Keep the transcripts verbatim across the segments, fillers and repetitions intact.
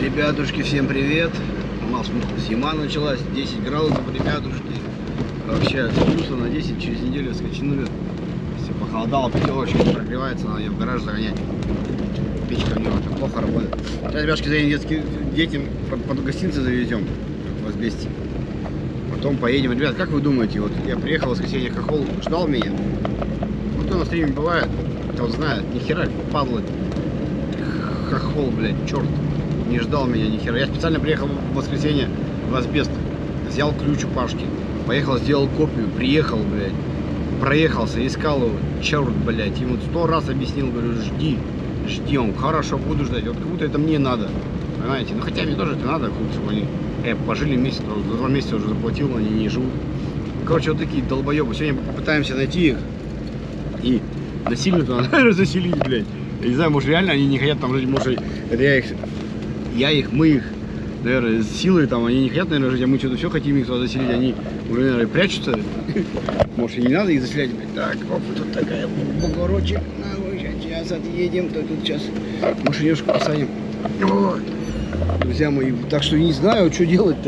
Ребятушки, всем привет! У нас зима началась, десять градусов, ребятушки. Вообще вкусно на десять, через неделю скачанули. Все похолодало, пятерочка прогревается, надо ее в гараж загонять. Печка у него очень плохо работает. Сейчас, ребятушки, заедем детским детям под, под гостиницы завезем в Азбесте. Потом поедем. Ребят, как вы думаете, вот я приехал в воскресенье, Хохол ждал меня? Вот кто на стриме бывает, кто знает, нихера падла. Хохол, блядь, черт. Не ждал меня ни хера. Я специально приехал в воскресенье в Азбест. Взял ключ у Пашки. Поехал, сделал копию. Приехал, блядь. Проехался, искал его. Черт, блядь. Ему сто раз объяснил, говорю, жди. Жди. Он, хорошо, буду ждать. Вот как будто это мне надо. Понимаете? Ну хотя мне тоже это надо. Чтобы они э, пожили месяц. За два месяца уже заплатил, но они не живут. Короче, вот такие долбоебы. Сегодня попытаемся найти их. И насильно туда, наверное, заселить, блядь. Я не знаю, может реально они не хотят там жить. Может это я их... Я их, мы их, наверное, с силой там, они не хотят, наверное, жить, а мы что-то все хотим их туда заселить, они уже, наверное, прячутся. Может, и не надо их заселять, блядь. Так, оп, тут такая бугорочек, сейчас отъедем, то тут сейчас машинешку посадим. Вот. Друзья мои, так что не знаю, что делать-то.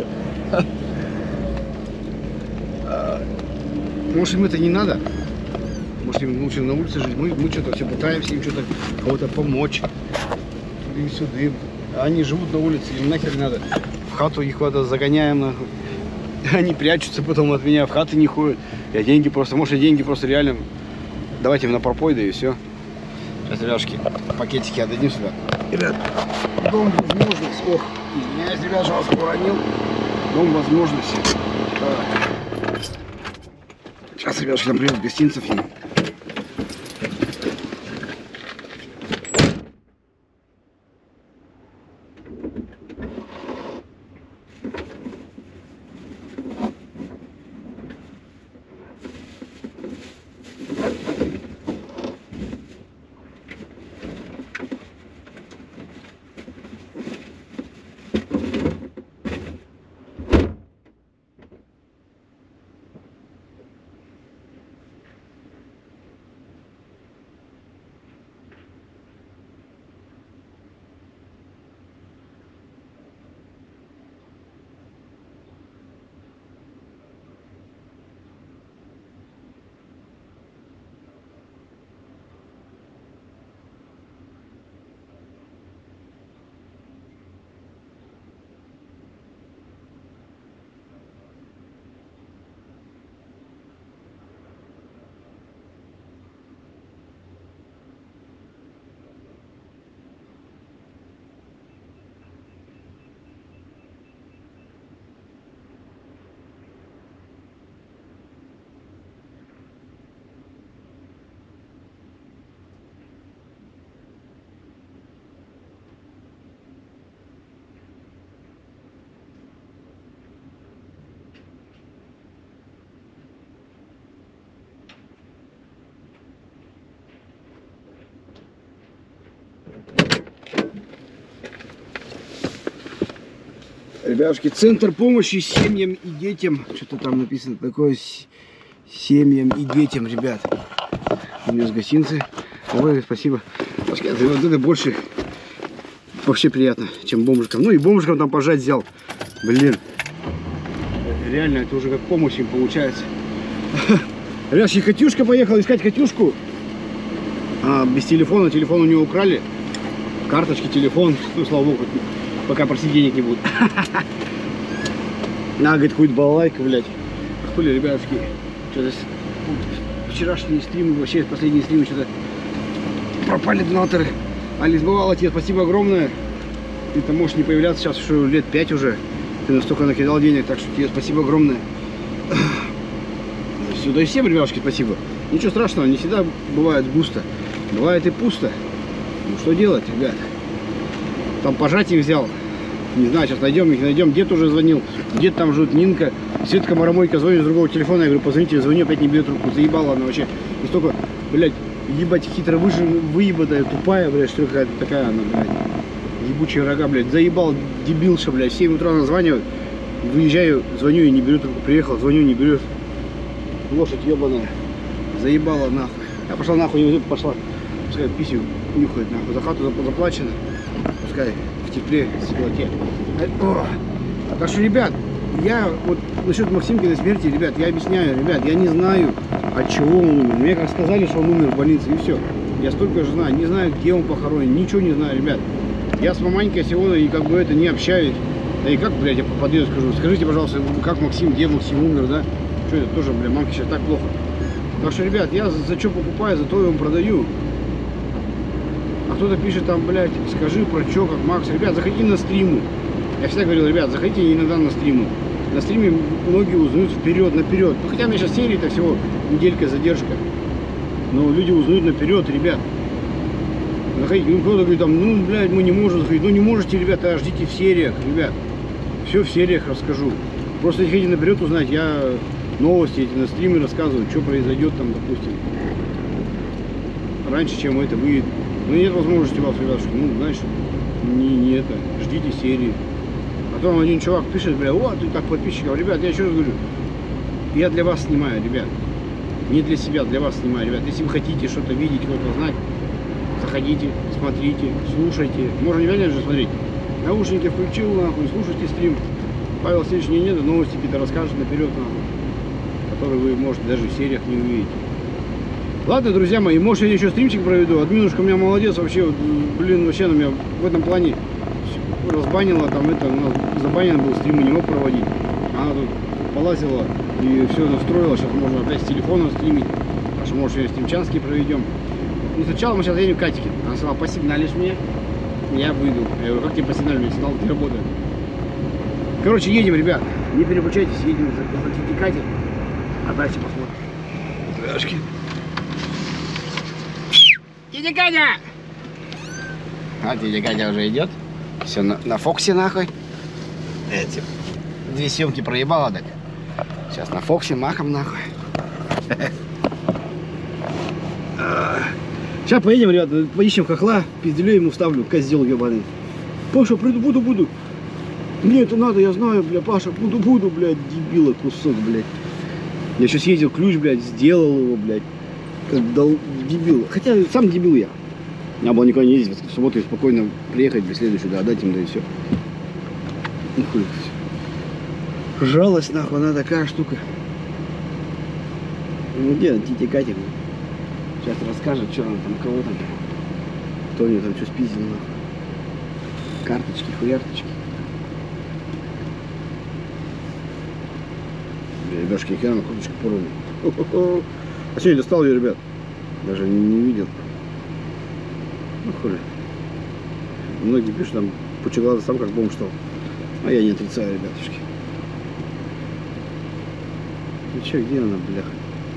Может, им это не надо? Может, им лучше на улице жить? Мы, мы что-то все пытаемся им что-то, кого-то помочь. Туда-сюда. Они живут на улице, им нахер надо. В хату их куда-то загоняем, нахуй. Они прячутся потом от меня, в хаты не ходят. Я деньги просто, может, я деньги просто реально давайте им на пропой, да и все. Сейчас, ребятушки, пакетики отдадим сюда. Ребят, дом возможность. Ох, извиняюсь, ребят, что вас уронил. Дом возможности. Так. Сейчас, ребятушки, нам привет гостинцев. Ребятушки, центр помощи семьям и детям. Что-то там написано такое. Семьям и детям, ребят. У меня с гостинцы. Ой, спасибо. Вот это больше вообще приятно, чем бомжикам. Ну и бомжикам там пожать взял. Блин. Реально, это уже как помощь им получается. Ребятушки, Катюшка поехала искать Катюшку. А, без телефона. Телефон у нее украли. Карточки, телефон. Ну, слава богу. Пока просить денег не будут. На, говорит, какую-то балалайку, блядь. Хули, ребятушки. Что-то вчерашние стримы, вообще последние стримы, что-то пропали донаторы. Алис, бывало тебе, спасибо огромное. Ты-то можешь не появляться сейчас, что лет пять уже. Ты настолько накидал денег, так что тебе спасибо огромное. Сюда и всем, ребятушки, спасибо. Ничего страшного, не всегда бывает густо. Бывает и пусто. Ну что делать, ребят? Там пожать их взял. Не знаю, сейчас найдем их, найдем. Дед уже звонил. Дед там живет, Нинка. Светка Марамойка звонит с другого телефона. Я говорю, позвоните, звоню, опять не берет трубку. Заебала она вообще. И столько, блядь, ебать, хитро выжи, выебанная, тупая, блядь, что какая-то такая она, блядь. Ебучие рога, блядь. Заебал, дебилша, блядь. В семь утра названивают. Выезжаю, звоню и не берет трубку. Приехал, звоню, не берет. Лошадь ебаная. Заебала нахуй. Я пошла нахуй, не пошла. Пускай писю нюхает нахуй. За хату заплачено. Пускай в тепле, в теплоте. Так что, ребят, я вот насчет Максимкиной смерти, ребят, я объясняю, ребят, я не знаю, от чего он умер. Мне как сказали, что он умер в больнице, и все. Я столько же знаю, не знаю, где он похоронен, ничего не знаю, ребят. Я с маманькой сегодня и как бы это не общаюсь. Да и как, блядь, я по подъезду скажу, скажите, пожалуйста, как Максим, где Максим умер, да? Что это тоже, блядь, мамке сейчас так плохо. Так что, ребят, я за, за что покупаю, за то я вам продаю. А кто-то пишет там, блядь, скажи про что, как Макс. Ребят, заходите на стримы. Я всегда говорил, ребят, заходите иногда на стримы. На стриме многие узнают вперед, наперед. Ну, хотя у меня сейчас серии-то всего неделька задержка. Но люди узнают наперед, ребят. Заходите, ну, кто-то говорит, там, ну, блядь, мы не можем заходить. Ну, не можете, ребята, ждите в сериях, ребят. Все в сериях расскажу. Просто если хотите наперед узнать, я новости эти на стриме рассказываю, что произойдет там, допустим. Раньше, чем это выйдет. Ну, нет возможности вас, ребятушки, ну, знаешь, не, не это, ждите серии. Потом один чувак пишет, бля, о, ты так подписчиков. Ребят, я еще раз говорю, я для вас снимаю, ребят. Не для себя, для вас снимаю, ребят. Если вы хотите что-то видеть, что-то знать, заходите, смотрите, слушайте. Можно не реально же смотреть. Наушники включил, нахуй, слушайте стрим. Павел Сергеевич не нет, новости какие-то расскажет наперед, нахуй, которые вы, может, даже в сериях не увидите. Ладно, друзья мои, может, я еще стримчик проведу. Админушка у меня молодец, вообще, вот, блин, вообще она меня в этом плане разбанила, там это, у нас забанен был, стримы не мог проводить. Она тут полазила и все настроила, сейчас можно опять с телефона стримить. Так что, может, ее стримчанский проведем. Ну, сначала мы сейчас едем в Катике. Она сказала, посигналишь мне, я выйду. Я говорю, как тебе посигналишь, мне сигнал не работает. Короче, едем, ребят, не переключайтесь, едем за, за Тити Катей, а дальше посмотрим. Рашки. Тетя Катя! А, тетя Катя уже идет. Все на, на Фоксе, нахуй. Эти две съемки проебала, так. Сейчас на Фоксе махом, нахуй. Сейчас поедем, ребята, поищем хохла, пизделю ему вставлю, козел ебаный. Паша, приду, буду, буду. Мне это надо, я знаю, бля, Паша, буду, буду, блядь, дебила кусок, блядь. Я сейчас ездил, ключ, блядь, сделал его, блядь. Как дал дебил. Хотя сам дебил я. Я был никуда не ездить, в субботу и спокойно приехать, без следующего, да, отдать им, да и все. Ну хуй. Жалость, нахуй, она такая штука. Ну где тетя Катя? Сейчас расскажет, что она там, кого там. Кто у нее там что спиздил, нахуй. Карточки, хуярточки. Бля, ребяшки, я на курточку порву. А сегодня достал ее, ребят. Даже не, не видел. Ну хули. Многие пишут там, пучеглазый сам как бомж стал. А я не отрицаю, ребятушки. Ну че, где она, бляха?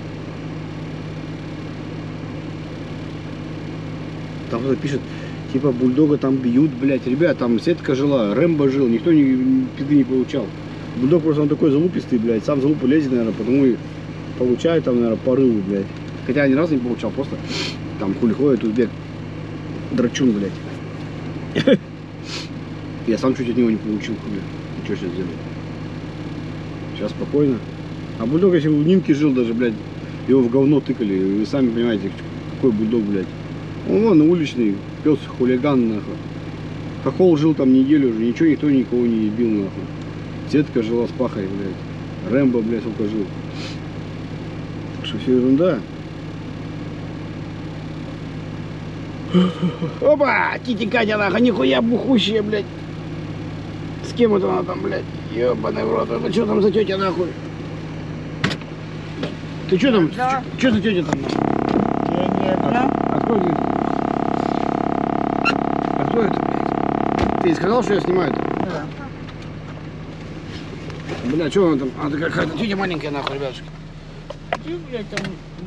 Там кто-то пишет, типа бульдога там бьют, блядь. Ребят, там сетка жила, Рэмбо жил, никто не, пизды не получал. Бульдог просто он такой залупистый, блядь. Сам залупу лезет, наверное, потому и получает там, наверное, порывы, блядь. Хотя я ни разу не получал, просто там хули ходит, узбек. Драчун, блядь. Я сам чуть от него не получил, хули. Что сейчас делать? Сейчас спокойно. А бульдог, если у Нинки жил даже, блядь, его в говно тыкали. Вы сами понимаете, какой бульдог, блядь. Он вон уличный, пес хулиган, нахуй. Хохол жил там неделю уже, ничего никто никого не ебил, нахуй. Сетка жила с пахой, блядь. Рэмбо, блядь, сколько жил. Что все ерунда. Опа! Тетя Катя, нахуй, нихуя бухущая, блядь. С кем это она там, блядь? Ёбаный в рот, это что там за тетя, нахуй? Ты что там? Да. Что за тетя там, нахуй? Я не одна. А кто это? А кто это, блядь? Ты не сказал, что я снимаю это? Да. Бля, что она там? Она какая-то тетя маленькая, нахуй, ребятушки. Ты, блядь, там...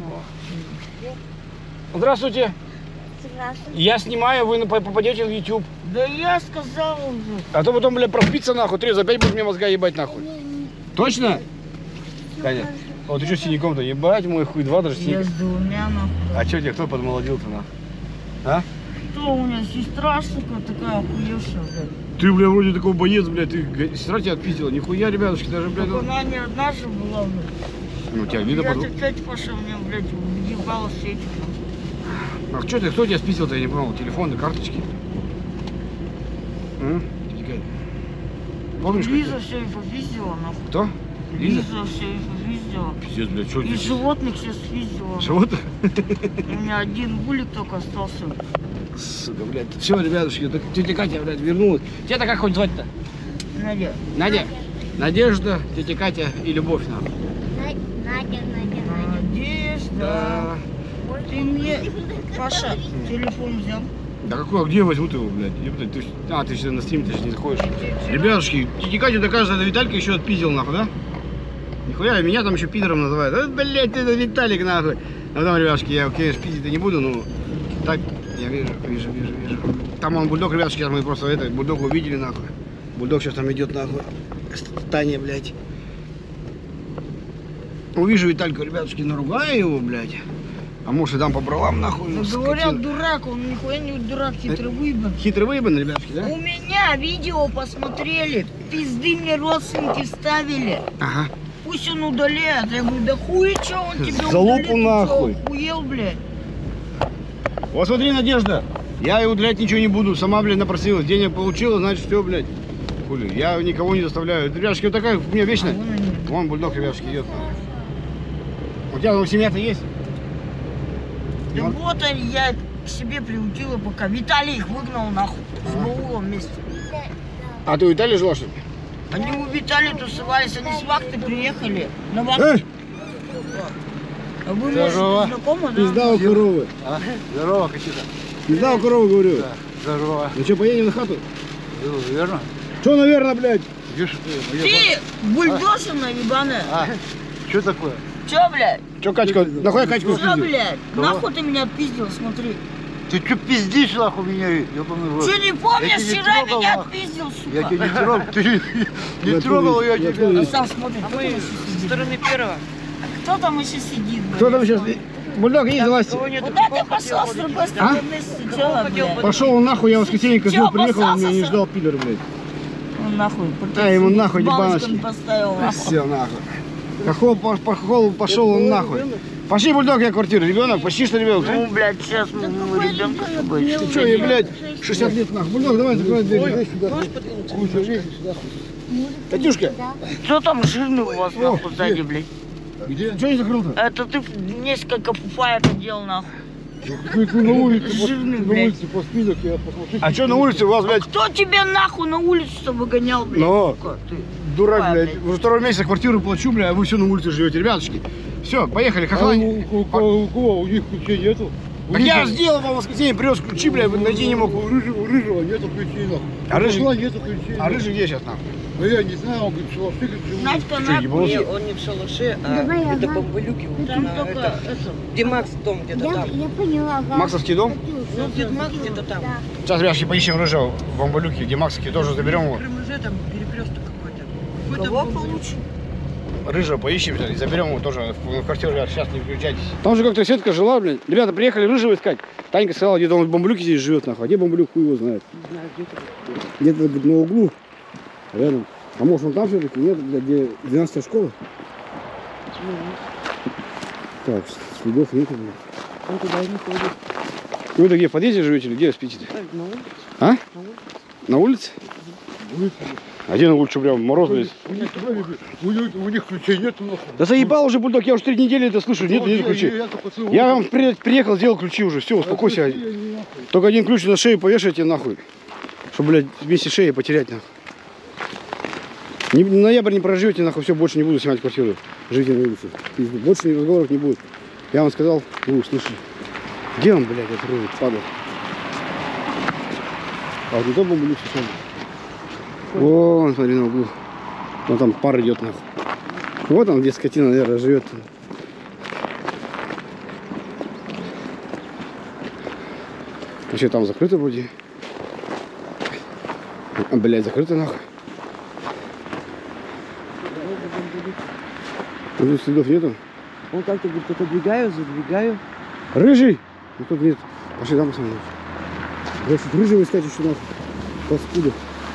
Здравствуйте. Здравствуйте. Я снимаю, вы попадете в YouTube. Да я сказал уже. А то потом, бля, проспится, нахуй, три, опять будет мне мозга ебать, нахуй. Точно? Катя, вот ты что с синяком-то? Ебать мой хуй, два даже Я синяк. с двумя, нахуй. А что тебе, кто подмолодил-то, нахуй? А? Что у меня сестра, сука, такая охуевшая, блядь. Ты, бля, вроде такой боец, блядь, ты сестра тебя отпиздила. Нихуя, ребятушки, даже, блядь. Так она не одна же была, блядь. Ну, тебя видно Я под... опять Паша мне, блядь, въебала сеть. А что ты, кто тебя спиздил-то, я не понял, телефоны, карточки? М? Тетя Катя. Помнишь? Лиза все и попиздила, нахуй. Кто? Лиза? Лиза все и попиздила. Пиздец, блядь, что И животных все спиздила. Животных? У меня один булик только остался. Сука, блядь. Все, ребятушки, так тетя Катя, блядь, вернулась. Тебя-то как хоть звать-то? Надя. Надя. Надежда, тетя Катя и Любовь, нахуй. Надя, Надя, Надя. Надежда. Ты мне, Паша, телефон взял? Да какой, а где я возьму его, блядь? Ебать, ты ж- А, ты сейчас на стрим, ты же не заходишь. Ребятушки, тетя Катя докажет, это Виталька еще отпиздил, нахуй, да? Нихуя, меня там еще пидором называют. А, блядь, это Виталик, нахуй. А потом, ребятушки, я, конечно, пиздить-то не буду, но так, я вижу, вижу, вижу, вижу. Там он бульдог, ребятушки, сейчас мы просто это, бульдог увидели, нахуй. Бульдог сейчас там идет, нахуй. Таня, блядь. Увижу Виталька, ребятушки, наругаю его, блядь. А может и дам по бралам, нахуй. Ну, говорят, дурак, он нихуя не дурак, хитрый выебан. Хитрый выебан, ребятушки, да? У меня видео посмотрели, пизды мне родственники ставили. Ага. Пусть он удаляет. Я говорю, да хуй, че он тебе Залупу удалит? Ты нахуй. чё, охуел, блядь? Вот смотри, Надежда, я и удалять ничего не буду. Сама, блядь, напросилась, денег получила, значит, все, блядь. Хули, я никого не заставляю. Ребятушки, вот такая у меня вечная. А вон они. Вон бульдог, ребятушки, идет. У тебя там семья-то есть? Да Вот. вот они, я к себе приутила пока. Виталий их выгнал нахуй. С Баулом вместе. А ты у Италии жила, что ли? Они у Виталия тусовались, они с вахты приехали. На Эй! вахте. А вы, Здорово. может, знакомы, да? Пизда у коровы. А? Здорово, Катюша. Пизда у коровы, говорю. Да, здорово. Ну что, поедем на хату? Ну, верно? Что, наверное, блядь? Где ж ты? Ты, бульдожина ебаная. А, что такое? Чё, блядь? Че, Катька, нахуй Катьку Чё, блядь? Кого? Нахуй ты меня отпиздил, смотри. Ты что пиздишь, нахуй, меня? Я помню, Чё, не помнишь, Я тебя не вчера трогал, меня нахуй. отпиздил, сука? Я тебя не трогал, ты не Я трогал, тоже- я я тебя. тоже- Сам смотри, кто там еще сидит? стороны первого. А кто там еще сидит, блядь? Кто там сейчас? Бульдог, иди залазь. Кого нет, Куда ты пошел с другой стороны сначала, хотел блядь? Пошел он нахуй, я в воскресенье Чё, козел приехал, он меня не обоссался? ждал, пидор, блядь. Ну нахуй. Да, ему нахуй, с баночками ебаночки. поставил, нахуй. Все, нахуй. Хохол, по, по хохолу пошел он нахуй. Пошли, бульдог, я квартиру. Ребенок, почти что ребенок. Ну, блядь, сейчас мы ну, ребенка с собой. Ты что, я, блядь, шестьдесят лет нахуй. Бульдог, давай закрой дверь. Дай сюда. Куча, лезь сюда. Катюшка, Что там жирный у вас, нахуй, сзади, блядь? где? Что не закрыл-то? Это ты несколько фуфаек одел, нахуй. Ты на улице, Жирный, на блядь. улице по спидок, я посмотрю. А что на улице у вас, блядь? Кто тебя нахуй на улицу-то выгонял, блядь? Ну, сука, ты? дурак, Тупая, блядь. Уже второй месяц квартиру плачу, блядь, а вы все на улице живете. Ребятушки, все, поехали, хохла. у кого? У них ключей нету? Так я же сделал вам в воскресенье, привез ключи, блядь, найти не мог. У рыжего, у рыжего нету ключей, нахуй. А рыжий- Пошла, нету ключей. А рыжий где сейчас нахуй? Ну я не знаю, он говорит, что ты живут. Надька, Что, на, ебался? Не, он не в шалаше, а Давай, это ага. бамбалюки. Вот там на только это. это. Где Макс дом где-то Я, там. я поняла, ага. Максовский дом? Ну, где Макс где-то там. Да. Сейчас, ребятки, поищем рыжего в Бамбалюке, где Максовский, тоже заберем его. Крым уже там перекресток какой-то. Какой-то Кого бамбалюк. получше? Рыжего поищем и заберем его тоже в квартиру, ребят, сейчас не включайтесь. Там же как-то Светка жила, блин. Ребята, приехали рыжего искать. Танька сказала, где-то он в Бамбалюке здесь живет, нахуй. А где Бамбалюк, хуй его знает. Не знаю, где-то. Где-то говорит, на углу, рядом. А может он там все-таки? Нет, блядь, где двенадцатая школа? Так, следов нету, блядь. Он туда не ходит. Вы-то где, в подъезде живете или где спите-то? Так, ну, А? на улице. На улице? А где на улице, прям мороз, блядь? У них, у них- у них ключей нету, нахуй. Да заебал уже, бульдог, я уже три недели это слышу, нет, Вот нет я- ключей. Я, я только целую. Я вам при- приехал, сделал ключи уже, все, успокойся. Ключи они нахуй. Только один ключ на шею повешайте нахуй. Чтобы, блядь, вместе шеи потерять нахуй. Не, ноябрь не проживете, нахуй, все, больше не буду снимать квартиру. Живите на улице. Пизду. Больше разговоров не будет. Я вам сказал, вы услышали. Где он, блядь, этот рулит, падал? А вот не то бомбулюк сам. Вон, смотри, на углу. Вон там пар идет нахуй. Вот он, где скотина, наверное, живет. Вообще там закрыто вроде. А, блядь, закрыто нахуй. Ну, тут следов нету. Он как-то говорит, отодвигаю, задвигаю. Рыжий? Ну тут нет. Пошли там посмотрим. Значит, рыжего искать еще нахуй. Паскуда.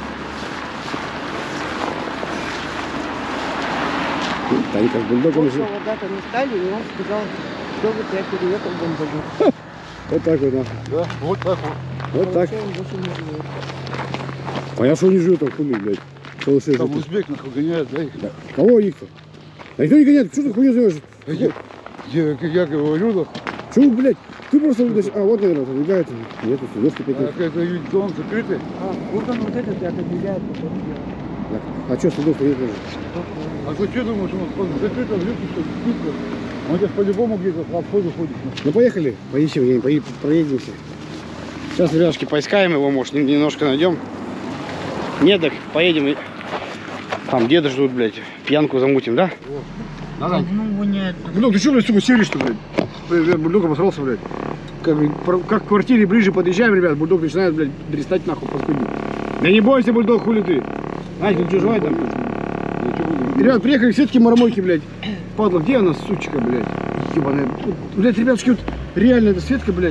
Танька с бульдогом Вот же. вода-то не стали, и он сказал, что вот я переехал в бамбалюк. Вот так вот нахуй. Да, вот так вот. Вот так. Он больше не живет. Понятно, что они живут там хули, блядь. Шалаши Там живут. узбек нахуй гоняет, да? Да. Кого их-то? А никто не гоняет, что ты хуйню зовешь? Я, я, как я говорю, да, Чего, блядь? Ты просто, блядь, а вот, наверное, забегает. Нету, дождь опять а нет. это ведь зон закрытый. А, вот он вот этот отодвигает, потом делает. А что, следов нет даже? А ты что думаешь, он закрыто, взлет, что спится? Он сейчас по-любому где-то по обходу ходит. Ну поехали, поищем где-нибудь, пои- проедемся. Сейчас, ребятушки, поискаем его, может, немножко найдем. Нет, так поедем и... Там деда ждут, блядь, пьянку замутим, да? Да, Дань? Ну, воняет. Бульдог, ты что, блядь, сука, серишь-то, блядь? Блядь, Бульдог обосрался, блядь. Как, про- как к квартире ближе подъезжаем, ребят, Бульдог начинает, блядь, дрестать нахуй паскудить. Да не бойся, Бульдог, хули ты. Ань, ты что, живая там? Ребят, приехали к Светке Марамойке, блядь. Падла, где она, сучка, блядь? Ебаная. Вот, блядь, ребятушки, вот реально эта Светка, блядь,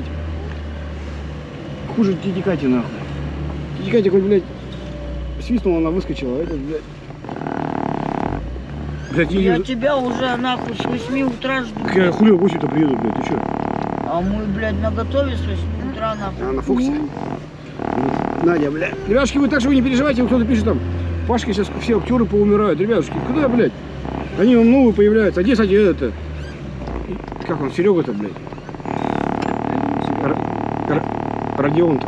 хуже тети Кати, нахуй. Тети Катя хоть, блядь, свистнула, она выскочила, а это, блядь... Блядь, Я я... тебя уже нахуй с восьми утра жду. Я хули в восемь-то приеду, блядь, ты что? А мы, блядь, на готове с восьми утра нахуй. А на Фоксе? Надя, блядь. Ребятушки, вы так что вы не переживайте, вот кто-то пишет там, Пашка, сейчас все актеры поумирают. Ребятушки, куда, блядь? Они вам новые появляются. А где, кстати, это? Как он, Серега-то, блядь? Р- Р- Родион-то.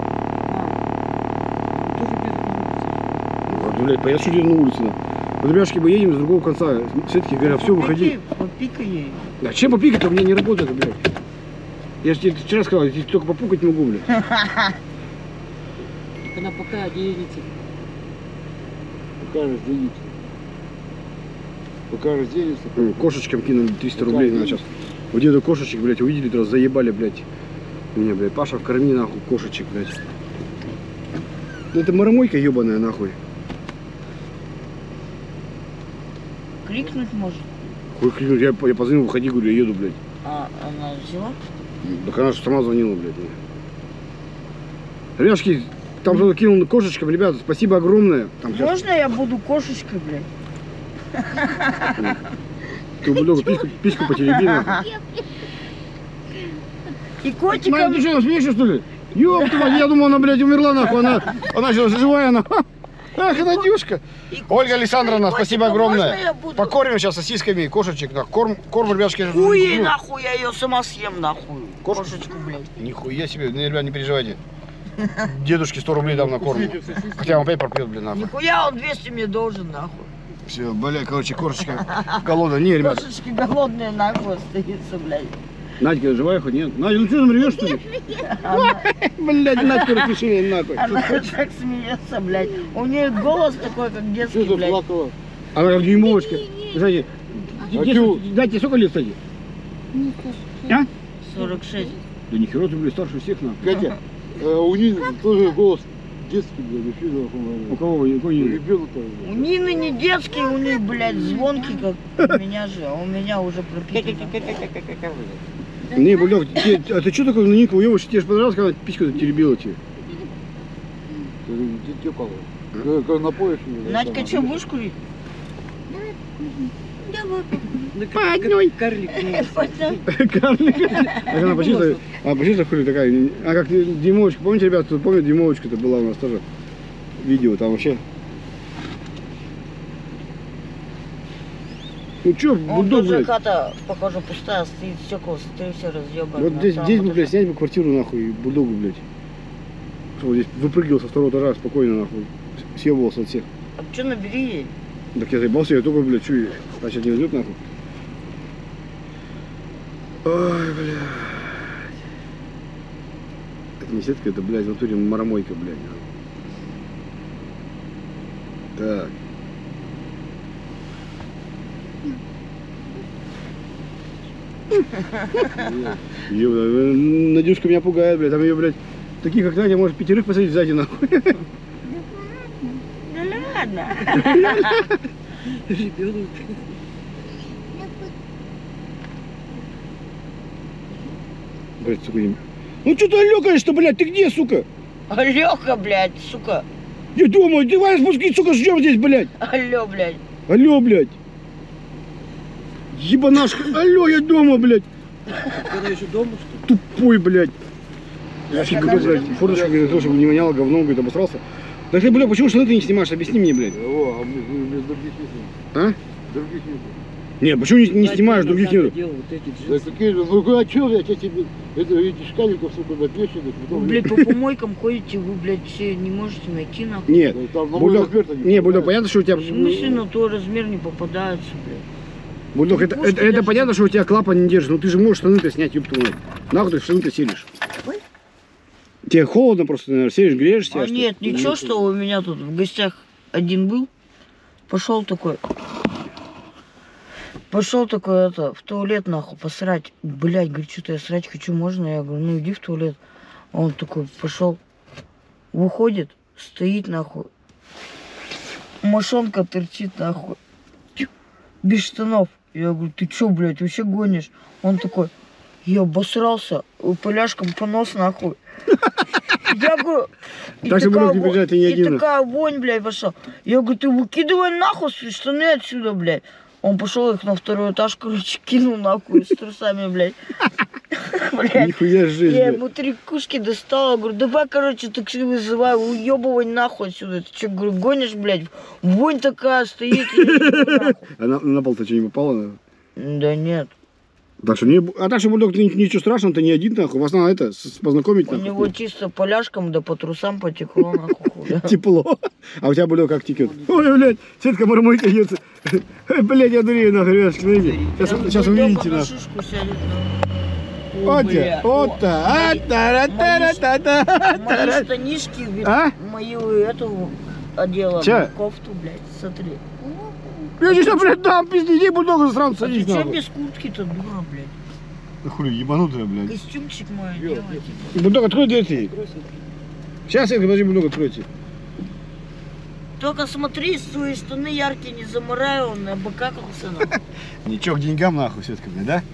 Тоже без улицы. Вот, блядь, я что на улице, на. Вот, ребятушки, мы едем с другого конца. Все-таки говорят, все, выходи. Попикай ей. Да чем попикать-то? У меня не работает, блядь. Я же тебе вчера сказал, я тебе только попукать могу, блядь. Так она пока делится. Пока разденется. Пока разденется. Ну, кошечкам кинули триста рублей на сейчас. У деда кошечек, блядь, увидели, раз заебали, блядь. Меня, блядь, Паша, вкорми, нахуй, кошечек, блядь. Ну это марамойка ебаная, нахуй. Крикнуть может. Хуй клянусь, я, я позвонил, выходи, говорю, я еду, блядь. А она взяла? Так она же сама звонила, блядь. мне. Ребятушки, там кто-то кинул кошечкам, ребята, спасибо огромное. Там сейчас Можно я буду кошечкой, блядь? ты, бульдог, письку, письку потереби, нахуй. И Смотри, котиком. ты что, смеешься, что ли? Ёб твою мать, я думал, она, блядь, умерла, нахуй, она, она сейчас живая, она. Ах, Надюшка. и Ольга Александровна, котиком спасибо можно огромное. я буду? Покормим сейчас сосисками кошечек, нахуй. Корм, корм, ребятушки. Хуй ей ну, нахуй, я ее сама съем нахуй. Кошку? Кошечку, блядь. Нихуя себе, ну, ребят, не переживайте. Дедушке сто рублей дам на корм. Хотя он опять пропьет, блин, нахуй. Нихуя он двести мне должен нахуй. Все, бля, короче, кошечка голодная. Не, ребят, Кошечки голодные нахуй остаются, блядь. Надька живая хоть нет? Надя, ну что там ревешь, что ли? Блядь, Надька распиши нахуй. Она так смеется, блядь. У нее голос такой, как детский, Что блядь. заплакала? Она как дюймовочка. Кстати, А дед- чё? дядь, тебе сколько лет, кстати? А? сорок шесть. Да нихера ты, блядь, старше всех, нахуй. Катя, э, у Нины тоже голос детский, блядь, вообще, да, У по-моему. кого? У кого не? Ребенок У Нины не детский, у них, блядь, звонкий, как у меня же. А у меня уже пропитано. Не, бульдог, тебе- а ты что такой на Нику уебаешь? Тебе же понравилось, когда письку теребила тебе? Тепало. Как на поясе. Надька, что, будешь курить? Ну, как, как карлик. ну, Карлик. Так она почти так, а почти так хули такая. А как Димовочка, помните, ребята, кто помнит, Димовочка-то была у нас тоже видео там вообще. Ну чё, Он бульдог, тоже блядь. хата, похоже, пустая, стоит стекла, смотри, все разъебаны. Вот здесь, здесь бы, блядь, снять бы квартиру, нахуй, и бульдогу, блядь. Чтобы здесь выпрыгивал со второго этажа спокойно, нахуй. Съебывался от всех. А что, набери ей? Так я заебался, я только, блядь, чую, значит, не возьмет, нахуй. Ой, блядь. Это не сетка, это, блядь, в натуре марамойка, блядь. Так. Ёбана, Надюшка меня пугает, блядь, там ее, блядь, таких, как Надя, может пятерых посадить сзади, нахуй. Да ладно. Ребенок. Блядь, сука, не... Ну что ты алёкаешь-то, блядь, ты где, сука? Алёха, блядь, сука. Я дома, давай спуски, сука, ждем здесь, блядь. Алло, блядь. Алло, блядь. Ебанашка, алло, я дома, блядь. Когда еще дома, что ли? Тупой, блядь. Я вообще говорю, блядь, форточку, говорит, чтобы не воняло говном, говорит, обосрался. Да ты, бля, почему штаны ты не снимаешь? Объясни мне, блядь. О, а мы, мы, мы других нет. А? Других нет. Нет, почему не, не снимаешь, других нету? Делал вот эти Да джинсы. какие же, ну а чё, блядь, эти, это, эти шкафиков, сука, напещенных, Вы, потом, блядь, по помойкам ходите, вы, блядь, все не можете найти нахуй. Нет. Да, там на мой Бульдог, размер-то не не, Бульдог, попадает. понятно, что у тебя... В смысле на то размер не попадается, блядь? Бульдог, это, Пушки это, это даже- понятно, что у тебя клапан не держит, но ты же можешь штаны-то снять, ёб твою мать. Нахуй ты в штаны-то селишь? Тебе холодно просто, наверное, селишь, греешь себя, А что ли? нет, ничего, что у меня тут в гостях один был, пошел такой, пошел такой, это, в туалет, нахуй, посрать. Блядь, говорит, что-то я срать хочу, можно? Я говорю, ну иди в туалет. А он такой пошел, выходит, стоит, нахуй, мошонка торчит, нахуй, без штанов. Я говорю, ты чё, блядь, вообще гонишь? Он такой, я обосрался, поляшком понос, нахуй. Я говорю, и Так что, такая Бульдог, не во- бежать, ты не и один. такая вонь, блядь, пошла. Я говорю, ты выкидывай нахуй свои штаны отсюда, блядь. Он пошел их на второй этаж, короче, кинул нахуй с трусами, блядь. Блядь. Нихуя жизнь, Я блядь. ему три кушки достала, говорю, давай, короче, такси вызывай, уебывай нахуй отсюда. Ты что, говорю, гонишь, блядь? Вонь такая стоит. я не знаю, нахуй. А на, на пол-то что, не попало? наверное? Да нет. Так что, не, а так что, Бульдог, ты ничего страшного, ты не один, нахуй. Вас надо это, с- познакомить, У нахуй. него чисто поляшком, да по трусам потекло, нахуй. хуя. Тепло. А у тебя, Бульдог, как текет? Ой, блядь, сетка мормойка ется. Блядь, я дурею, нахуй, ребят, смотрите. Сейчас, сейчас Бульдог увидите, на нахуй. шишку сядет, нахуй. О, Вот бля, я, вот о, та, а, та, та, та, та, та, Мои та. штанишки, блядь, А? мою эту одела, Чё? блядь, кофту, блядь, смотри. Я сейчас, блядь, дам, пизди, иди, Бульдог, засран, А ты садись, чё нахуй. без куртки-то, дура, блядь? Да хули, ебанутая, блядь. Костюмчик мой делать. типа. Бульдог, открой дверь ты. Сейчас, я подожди, Бульдог, откройте. Только смотри, свои штаны яркие не замырай, он обокакался, нахуй. Ничего, к деньгам, нахуй, сетка, блядь, да?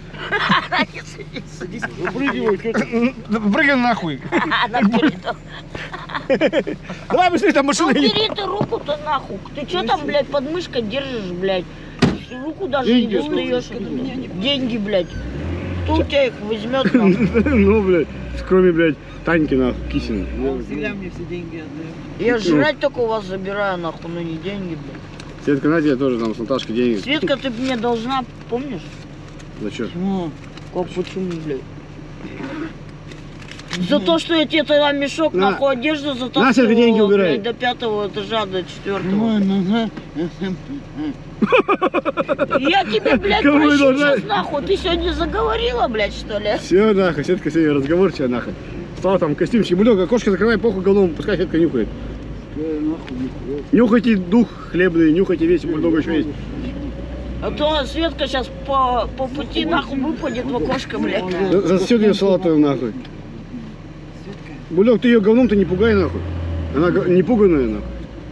Садись. Выпрыгивай, что ты. Прыгай нахуй. Набери, да. Давай быстрее, там машина едет. Убери ты руку-то нахуй. Ты чё там, блядь, под мышкой держишь, блядь? Руку даже не Деньги достаешь. Деньги, блядь. Кто у тебя их возьмет, нахуй? Ну, блядь, кроме, блядь, Таньки, нахуй, Кисина. Он всегда мне все деньги отдает. Я жрать только у вас забираю, нахуй, но не деньги, блядь. Светка, на тебе тоже там с Наташкой деньги. Светка, ты мне должна, помнишь? За что? Ну, как почему, блядь? За то, что я тебе тогда мешок, На. нахуй, одежду затаскивала, На, Светка, деньги убирай. блядь, до пятого этажа, до четвертого. Ну, ну, ну. Я тебе, блядь, Кому прощу должна? сейчас, нахуй. Ты сегодня заговорила, блядь, что ли? Все, нахуй, Светка сегодня разговорчивая, нахуй. Стала там костюмчик. Бульдог, окошко закрывай, похуй голову, пускай Светка нюхает. Нюхайте дух хлебный, нюхайте весь, у Бульдога еще есть. А то Светка сейчас по, по пути, нахуй, выпадет в окошко, блядь. За- Засосет ее салатовым, нахуй. Бульдог, ты ее говном-то не пугай, нахуй. Она го- не пуганая, нахуй.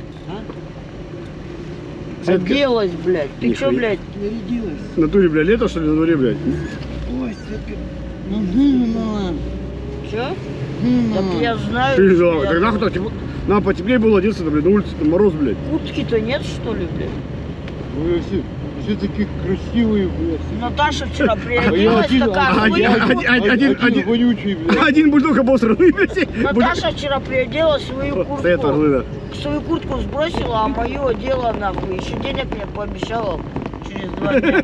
Светка, Оделась, блядь. Ты чё, Нихуя. блядь? Нарядилась. в натуре, бля, лето, что ли, на дворе, блядь? Ой, Светка. Ну, ну, Чё? ну, Так ну. я знаю. Ты что да, я так нахуй так, типа, нам потеплее было одеться, блядь, на улице там мороз, блядь. Куртки-то нет, что ли, блядь? Вы все, все такие красивые, блядь. Наташа вчера А я приоделась один, такая а, хуйня. один, один, один, один, один. вонючий, блядь. Один Бульдог обосранный, блядь. Наташа вчера приоделась, свою Стоят куртку, орлы, да. свою куртку сбросила, а мою одела, нахуй. Еще денег мне пообещала через два дня.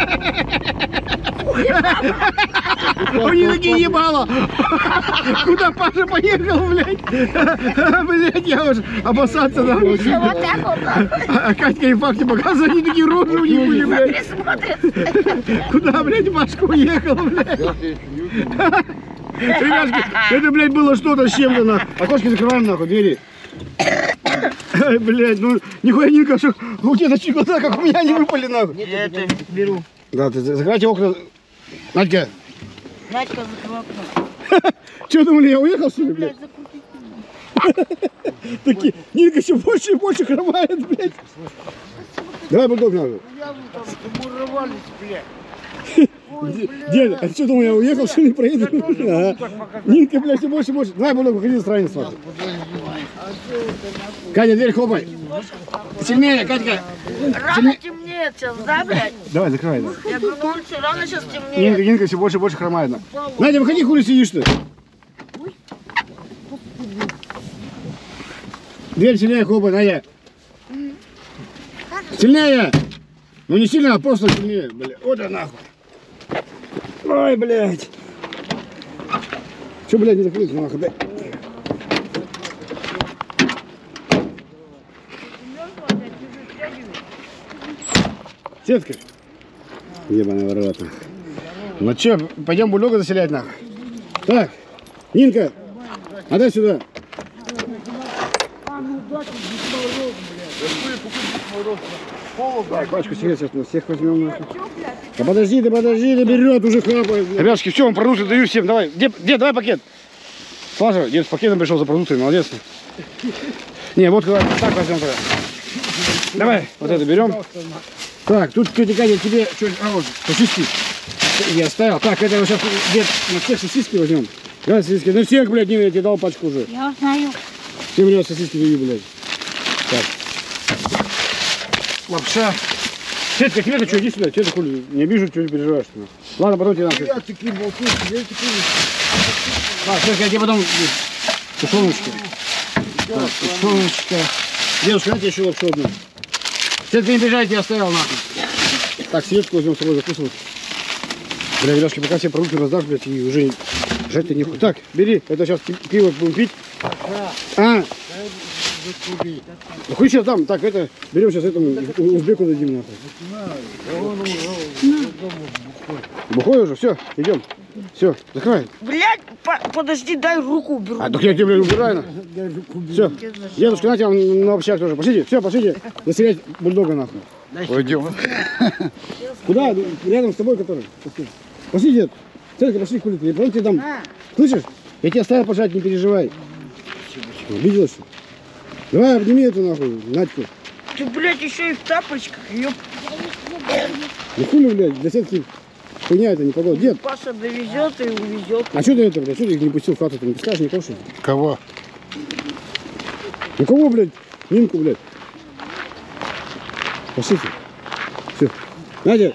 У них такие ебало. Куда Паша поехал, блядь? Блядь, я уже обоссаться нахуй. Вот так вот, нахуй. А Катька и Факти показывают, они такие рожи у них были, блядь. Куда, блядь, Пашка уехал, блядь? Я тебе еще нюхаю. Ребятки, это, блядь, было что-то с чем-то, нахуй. Окошки закрываем, нахуй, двери. Ай, блядь, ну, нихуя не что у тебя такие глаза, как у меня, не выпали, нахуй. Я это беру. Да, ты закрывайте окна. Надька, Надька, закрывай окно. что думали, я уехал, что ли, блядь? Блядь, закрути. Такие, Нинка все больше и больше хромает, блядь. Давай, Бульдог, нахуй. Замуровались, блядь. Дед, а ты что думал, я уехал, что ли, проеду? Ага. Нинка, блядь, все больше и больше. Давай, Бульдог, выходи, странец, нахуй. Катя, дверь хлопай. Сильнее, Катька. Рано темнеет сейчас, да, блядь? Давай, закрывай, да. Я говорю, на улице рано сейчас Нинка, темнеет. Нинка все больше и больше хромает, нахуй. Надя, выходи, хули сидишь ты. Дверь сильнее хлопай, Надя. Сильнее. Ну не сильно, а просто сильнее. Бля, вот она нахуй. Ой, блядь. Че, блядь, не закрылся нахуй, да? Сетка. Ебаная ворота. Ну че, пойдем бульдога заселять нахуй. Так, Нинка, отдай сюда. Так, пачку сигарет сейчас мы всех возьмем нахуй. Да подожди, да подожди, да берет уже хлопает. Ребятушки, все, вам продукты даю всем, давай. Дед, дед, давай пакет. Слажа, дед с пакетом пришел за продуктами, молодец. Не, вот когда так возьмем тогда. Давай, вот это берем. Так, тут тетя Катя тебе что, а вот, сосиски. Я оставил. Так, это сейчас дед на всех сосиски возьмем. Давай сосиски. На всех, блядь, не, я тебе дал пачку уже. Я знаю. Всем мне сосиски даю, блядь. Так. Лапша. Сетка, тебе-то что, иди сюда, тебе-то хули, не обижу, что не переживаешь. Ты. Ладно, потом тебе надо. Я такие болтушки, я такие. Так, Сетка, я тебе потом тушеночка. Так, тушеночка. Девушка, дайте еще лапшу одну. Сетка, не бежайте, я оставил нахуй. Так, сетку возьмем с собой закусывать. Бля, ребятушки, пока все продукты раздашь, блядь, и уже жать-то нехуй. Так, бери, это сейчас пиво будем пить. А? Ну хуй сейчас дам. Так, это берем сейчас этому узбеку дадим нахуй. Бухой уже, все, идем. Все, закрывай. Блядь, по- подожди, дай руку уберу. А так я тебе, блядь, убираю. на. Все, дедушка, на тебя на общак тоже. Пошлите, все, пошлите. Заселять бульдога нахуй. Пойдем. Куда? Рядом с тобой, который. Пошли, дед. Церковь, пошли, хули ты. Я потом тебе дам. Слышишь? Я тебя оставил пожать, не переживай. Обиделась? Давай, обними эту нахуй, Надьку. Ты, блядь, еще и в тапочках, ёп. Ну хули, блядь, для сетки хуйня это не подойдет. Дед, Паша довезет и увезет. а что ты это, блядь, что ты их не пустил в хату? Ты не пускаешь никого, что ли? Кого? Ну кого, блядь? Нинку, блядь. Пошлите. Все. Надя.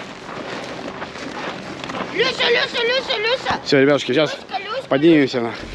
Люся, Люся, Люся, Люся. Все, ребятушки, сейчас поднимемся на.